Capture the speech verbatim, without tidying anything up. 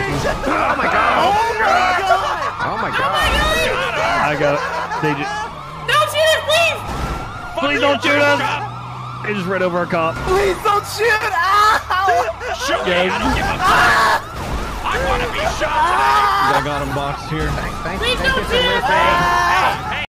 Oh my god! Oh my god! Oh my god! I got. They just. Don't shoot us, please! Please don't shoot us! They just ran over a cop. Please don't shoot! Ow! Shoot me! I don't give a fuck! I want to be shot today! I got him boxed here. Thank, thank, Please thank don't you for shoot us! listening. Hey,